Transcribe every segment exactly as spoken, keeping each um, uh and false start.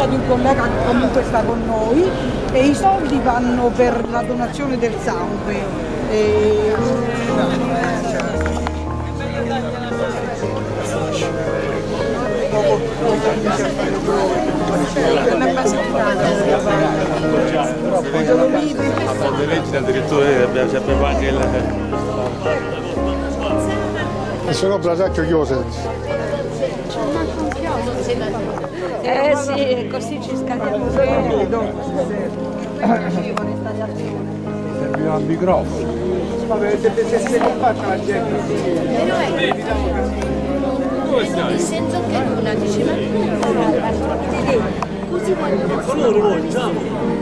famiglia di un collega che comunque sta con noi e i soldi vanno per la donazione del sangue. E... addirittura abbiamo anche il... E se no Blasacchio chiuso. Eh sì, così ci scadiamo bene. Serviva un microfono. Se non faccia la gente. Il senso che una dice ma così quando Allora noi diciamo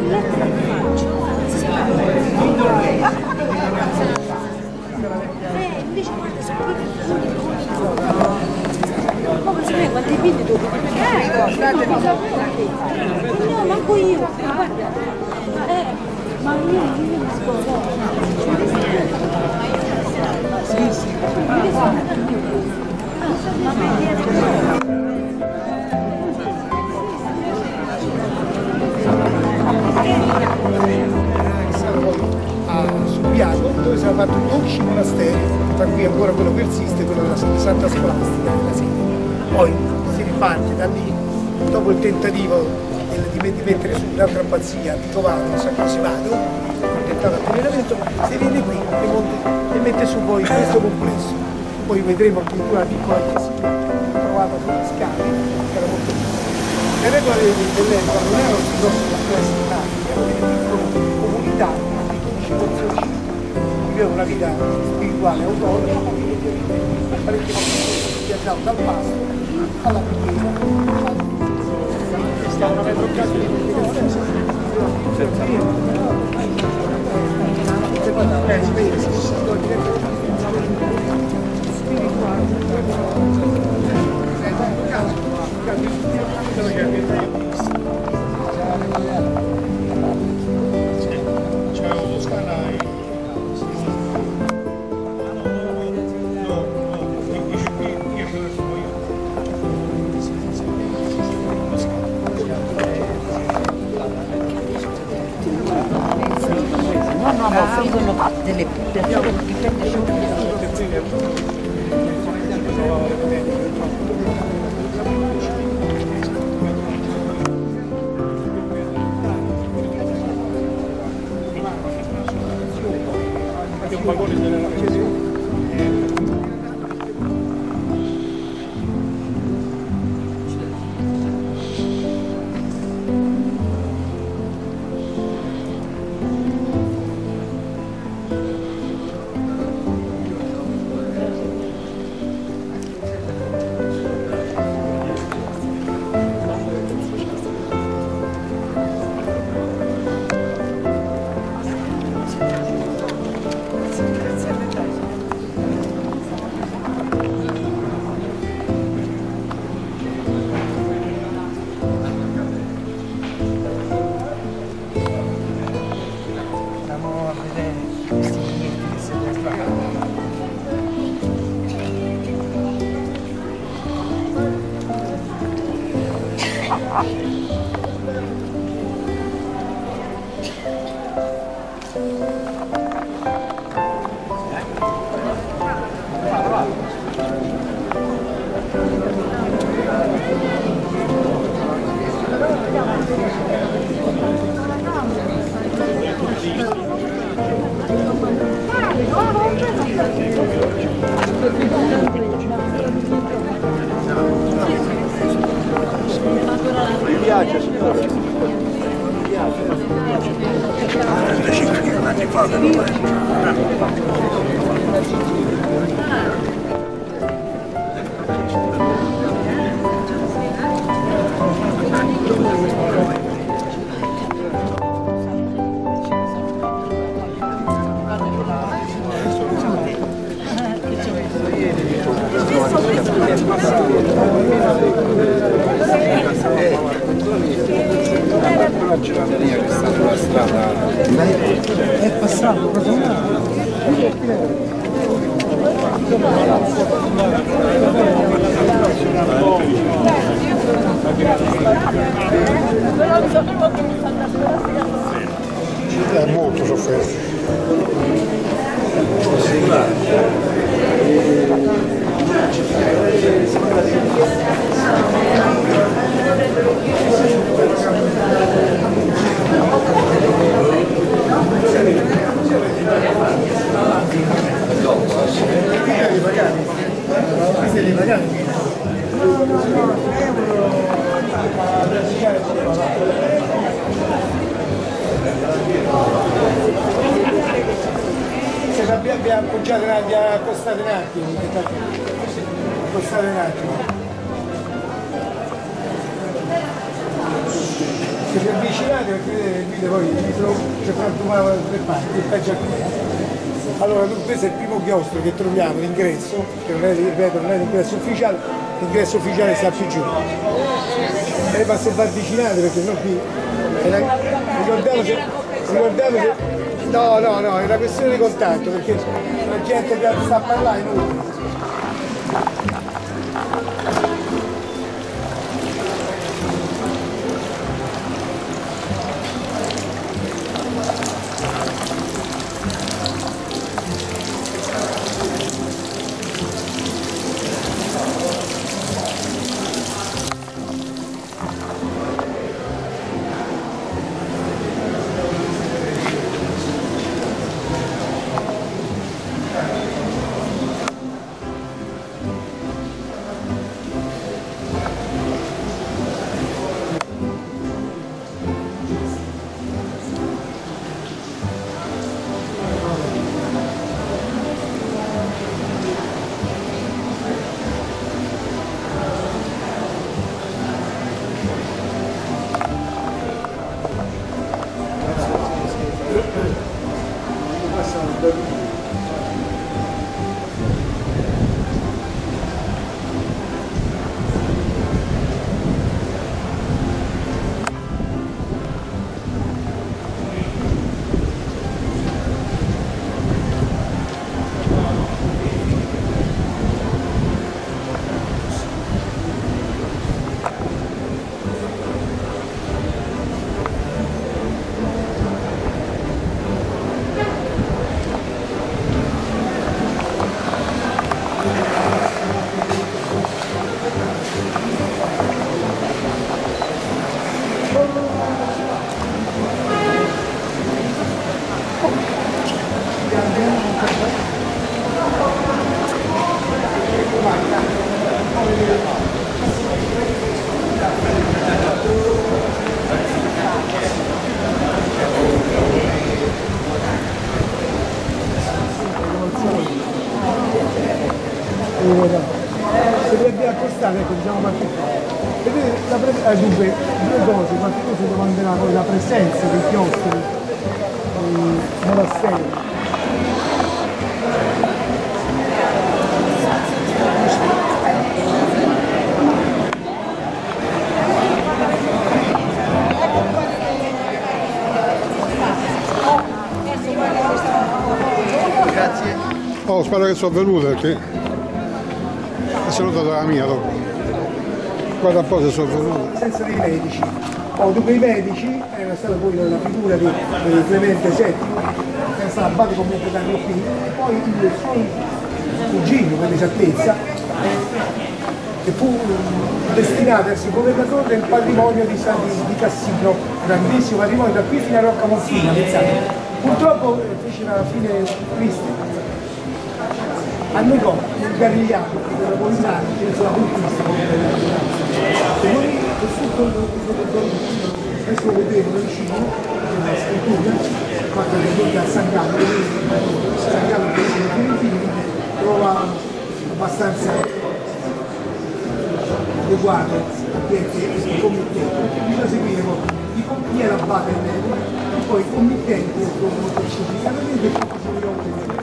eh invece guarda sono proprio come sai quanti figli tu no manco io guarda eh ma io io mi sposo sì sì a Subiaco dove si era fatto dodici monasteri, tra cui ancora quello persiste, quello della Santa Scolastica della sede. Poi si riparte da lì, dopo il tentativo di mettere su un'altra abbazia di Tovano, San Cosimato, tentato atteneramento, si viene qui e, monte, e mette su poi questo complesso. Poi vedremo addirittura una piccola chiesina trovata sulle scale, che era molto piccola. Le regole dell'epoca non erano si grosse complessi nati, erano delle piccole comunità di circolazione, vivevano una vita spirituale autonoma, parecchie volte viaggiavano dal pasto alla preghiera, stavano avendo occasione di No, ma frigono delle persone che prendono un vagone della Mi piace, signore. Mi piace. trentacinque chilometri fa da dove? La gelateria che sta sulla strada è passato proprio Ma È molto sofferto. Abbiamo appoggiato un attimo, accostate un attimo, accostate un attimo. Se vi avvicinate perché vedete il video poi c'è frantumato da tre parti, il peggio ancora. Allora questo è il primo chiostro che troviamo, l'ingresso, che non è, ripeto, non è l'ingresso ufficiale, l'ingresso ufficiale sta più giù. E ma se vi avvicinate perché non qui. Ricordiamoci, ricordiamoci. No, no, no, è una questione di contatto perché la gente che sta a parlare è inutile. Se vi abbiamo accostato, ecco, diciamo qualche cosa. Vedete, la pre eh, dunque, due cose, qualche cosa domanderà poi la presenza dei chiostri eh, monasteri. Grazie. Oh, spero che sono venuto perché è salutato la mia dopo. Guarda un po' se sono venuto. Senza dei medici. Oh, dunque i medici era stata poi la figura di eh, Clemente settimo, che era stato abate comunque da qui, poi il suo cugino per esattezza, che fu destinato a essere governatore del patrimonio di, San, di Cassino, grandissimo patrimonio da qui fino a Rocca Monfina, pensate. Purtroppo eh, fece una fine triste. Annegò il Garigliano dei napolitani, che ne sono conquista e noi adesso lo vedremo da vicino nella scrittura fatta da San Gallo, San Gallo che è fiorentino, trova abbastanza adeguato ambiente e committente. Bisogna seguire i compiti l'abate e poi i committenti molto specificatamente e poi sono gli altri.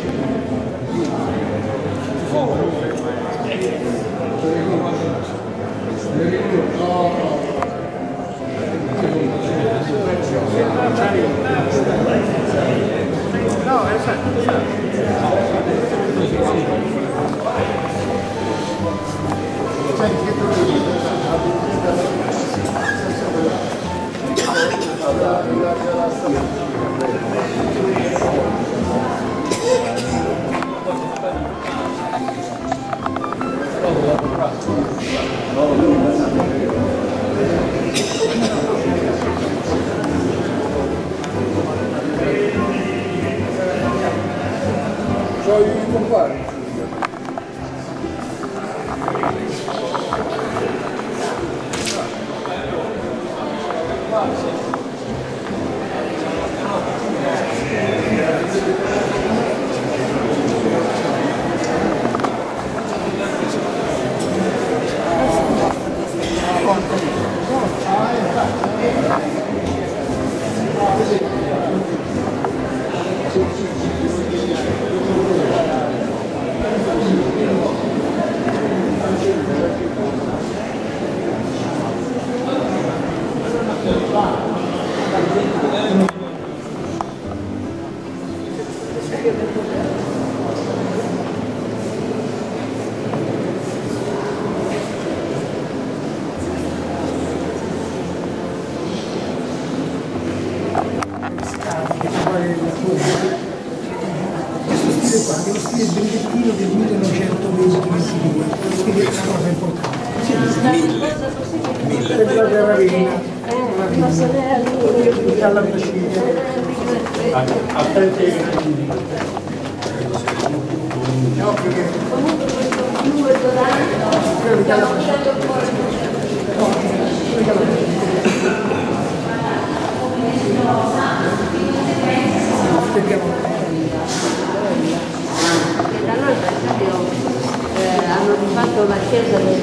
No, esatto, esatto. Hanno rifatto la chiesa del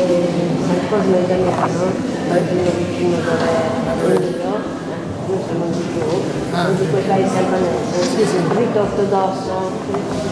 Cosmo Italiano, vicino dove io, noi siamo di più, di quei paesi albanesi, rito ortodosso.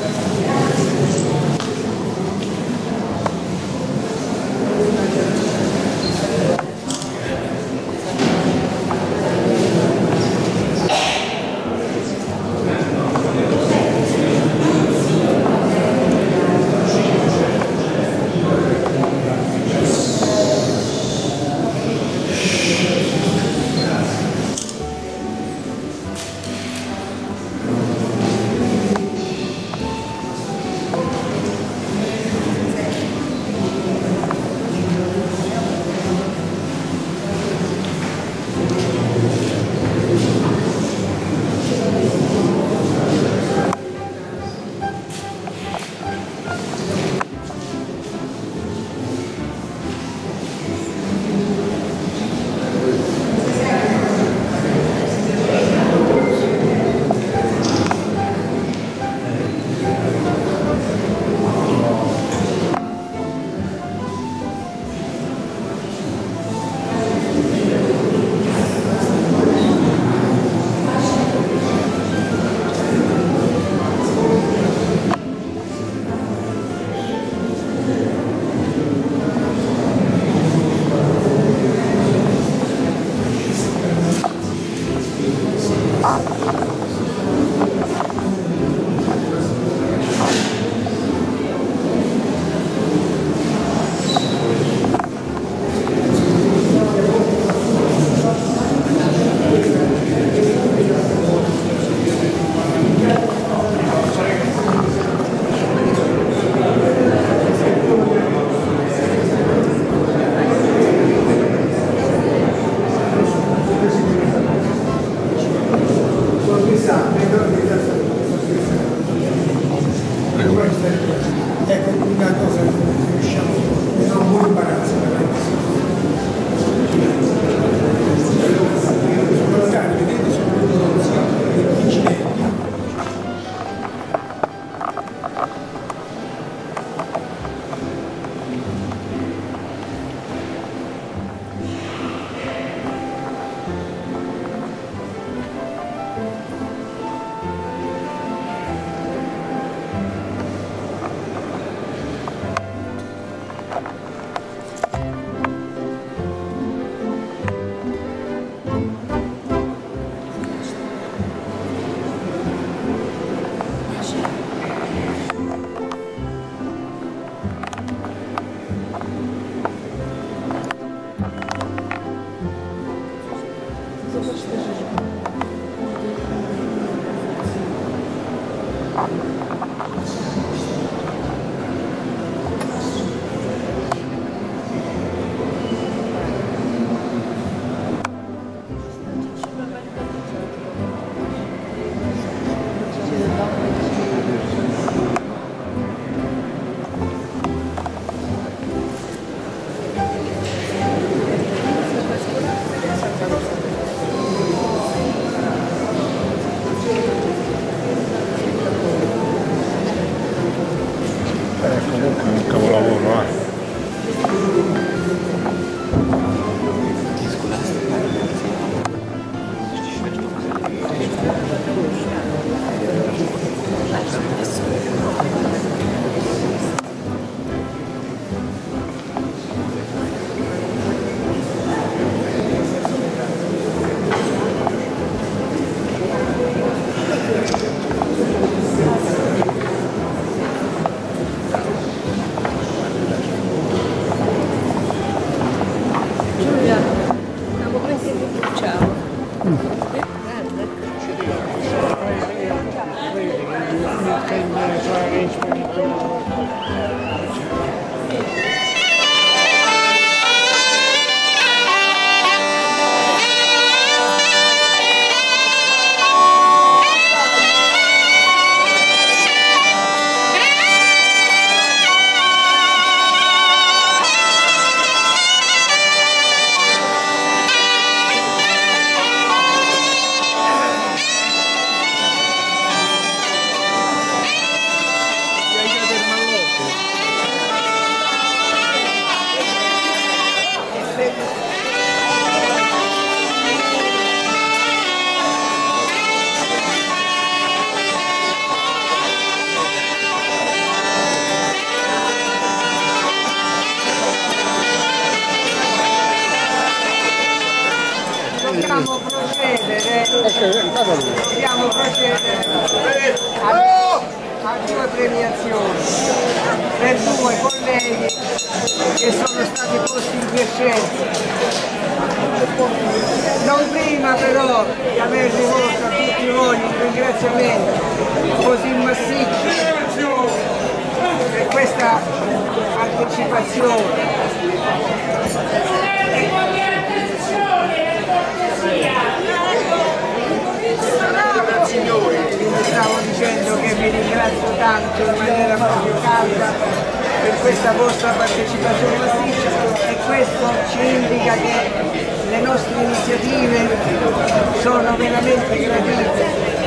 Dobbiamo procedere, dobbiamo procedere a, a due premiazioni per due colleghi che sono stati posti in quiescenza. Non prima però di aver rivolto a tutti voi un ringraziamento così massiccio per questa partecipazione. Stavo dicendo che vi ringrazio tanto in maniera proprio calda per questa vostra partecipazione massiccia e questo ci indica che le nostre iniziative sono veramente gradite,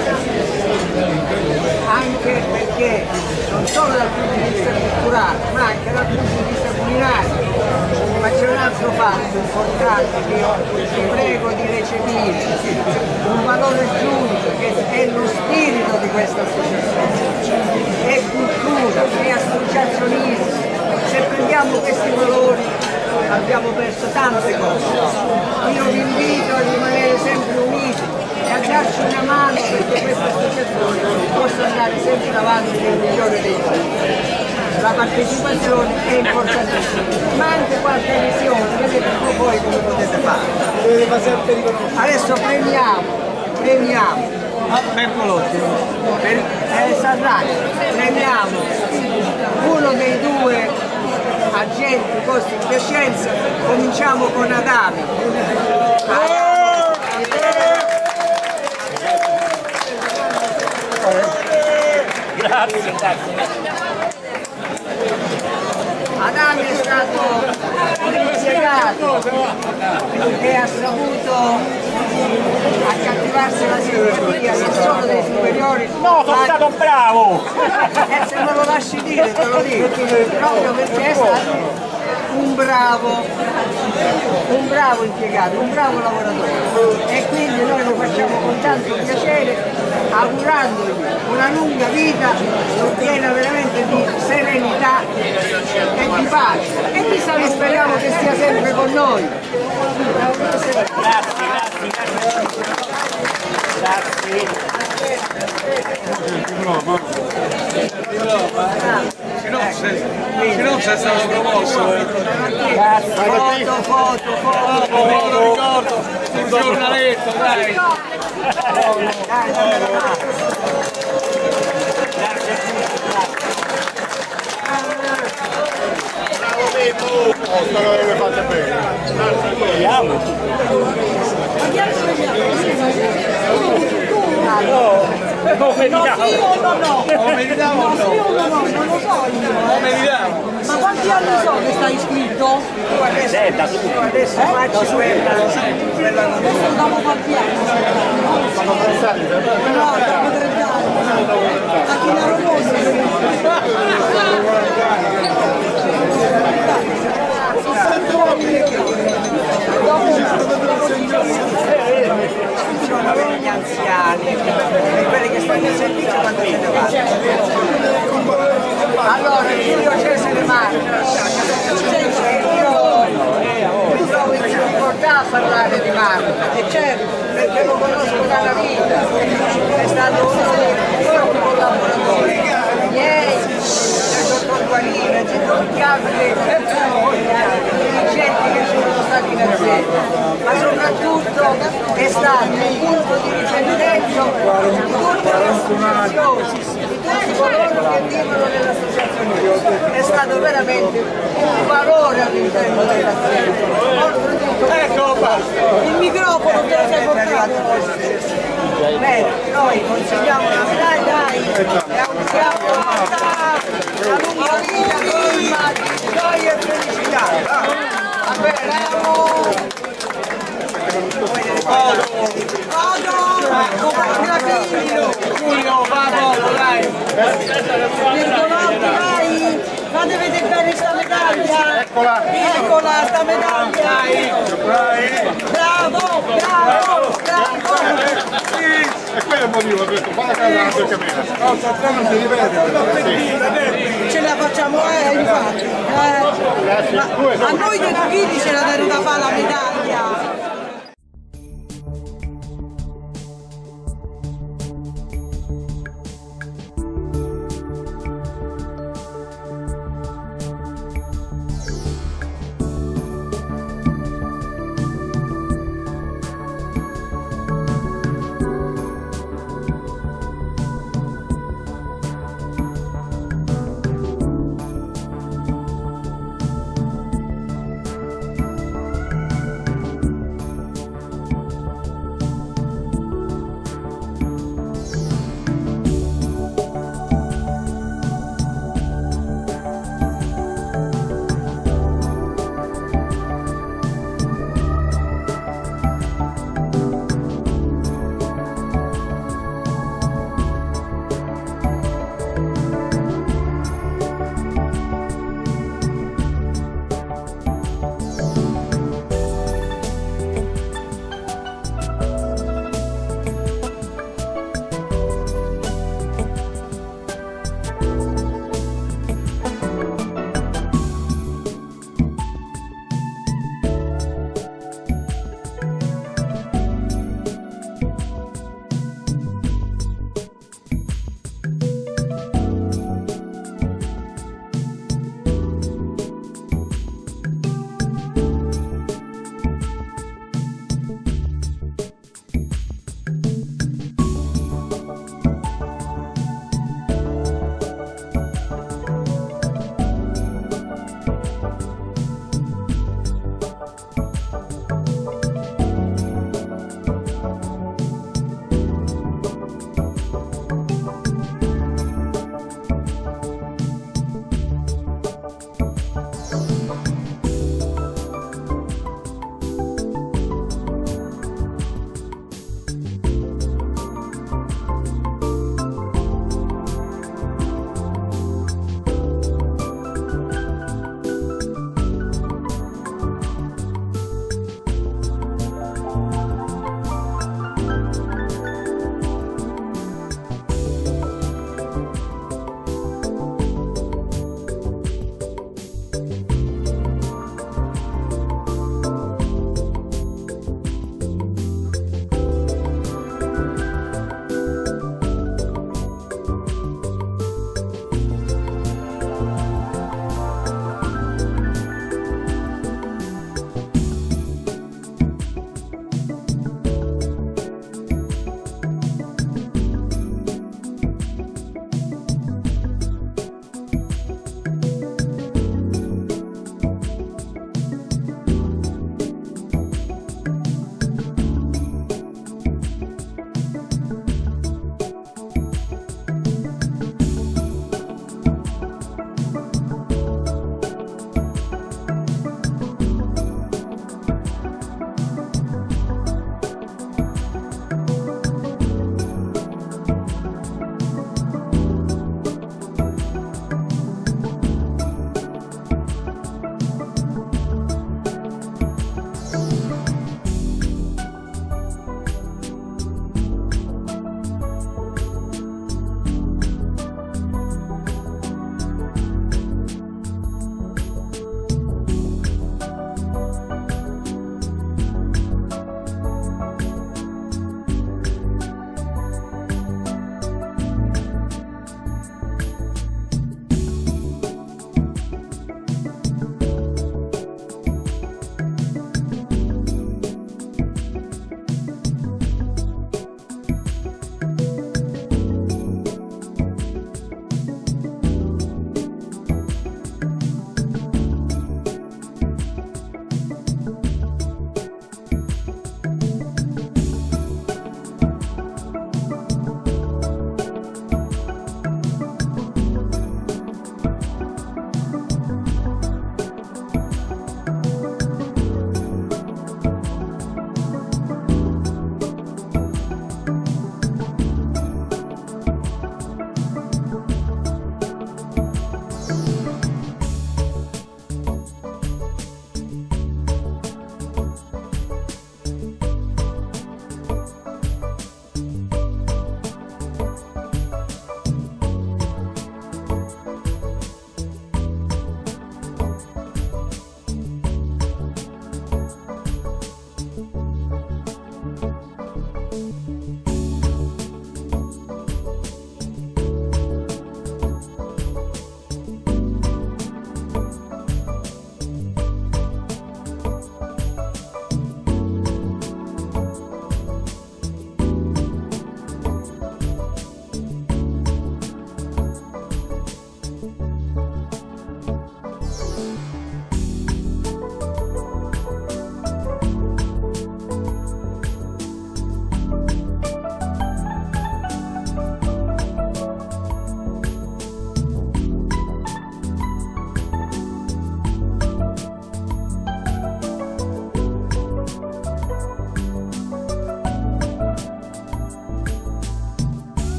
anche perché non solo dal punto di vista culturale ma anche dal punto di vista culinario. Ma c'è un altro fatto importante che io vi prego di recepire, un valore aggiunto che è lo spirito di questa associazione, è cultura, è associazionismo. Se prendiamo questi valori abbiamo perso tante cose. Io vi invito a rimanere sempre uniti e a darci una mano perché questa associazione possa andare sempre avanti nel migliore dei modi. La partecipazione è importantissima, ma anche qualche visione, vedete un po' voi come potete fare. Adesso premiamo, premiamo, Bertolotti, per, eh, Sarrani, premiamo uno dei due agenti posti in quiescenza. Cominciamo con Adami. Grazie, grazie. Adami è stato impiegato e ha saputo accattivarsi la simpatia non solo dei superiori. No, sono stato bravo! E se non lo lasci dire te lo dico, proprio perché è stato un bravo, un bravo impiegato, un bravo lavoratore e quindi noi lo facciamo con tanto piacere augurandogli una lunga vita piena veramente di serenità e di pace e di salute, speriamo che stia sempre con noi. Grazie, grazie, grazie. Grazie. Se no, se, se non sei stato promosso. Foto, foto, foto, foto, lo ricordo. un giornaletto, dai! Dai, dammi la mano! Oh, spero che le fate bene. Vediamo. No, meditiamo! No, meditiamo o no? No, no, non lo so io. No, meditiamo! Ma quanti anni so che stai iscritto? Tu adesso, Eh, da su. tu adesso facci quella, quella Adesso dopo quanti anni? Sono trent'anni, No, dopo trenta anni. A chi la funziona per gli anziani e quelli che stanno in servizio quando se ne vanno. Allora, io Cesare Marca, io mi trovo in difficoltà a parlare di Marca, e certo, perché lo conosco dalla vita, è stato uno dei miei collaboratori miei, del dottor Guarino, di tutti altri dirigenti che sono stati in azienda, ma soprattutto è stato un punto di riferimento di tutte le associazioni, di tutti coloro che vivono nell'associazione. È stato veramente un valore all'interno dell'azienda. Ecco, basta! Il microfono te lo sei portato. Bene, noi consegniamo la medaglia e auguriamo la lunga vita, vita, gioia e felicità. Va bene? Giulio, va poco, dai! Perdonate, dai! Fate vedere bene sta medaglia! Eccola! Eccola sta medaglia! Bravo! Bravo! Bravo! E quello è il motivo, ho detto, falla casa perché meno. No, non si ripete. Ce la facciamo, eh, infatti! Eh. Ma a noi dei Tughini ce la tenuta fa la medaglia!